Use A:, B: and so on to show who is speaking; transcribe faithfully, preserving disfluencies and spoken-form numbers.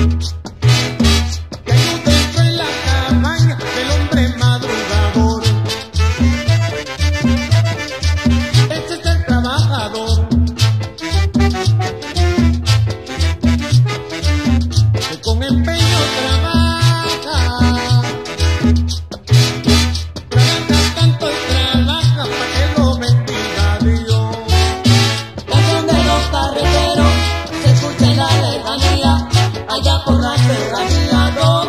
A: Que hay un dentro en la cabaña del hombre madrugador. Ese es el trabajador, que con empeño trabaja. Trabaja tanto y trabaja para que lo bendiga Dios.
B: Canción de los carreteros se escucha en la lejanía, allá por la serranía.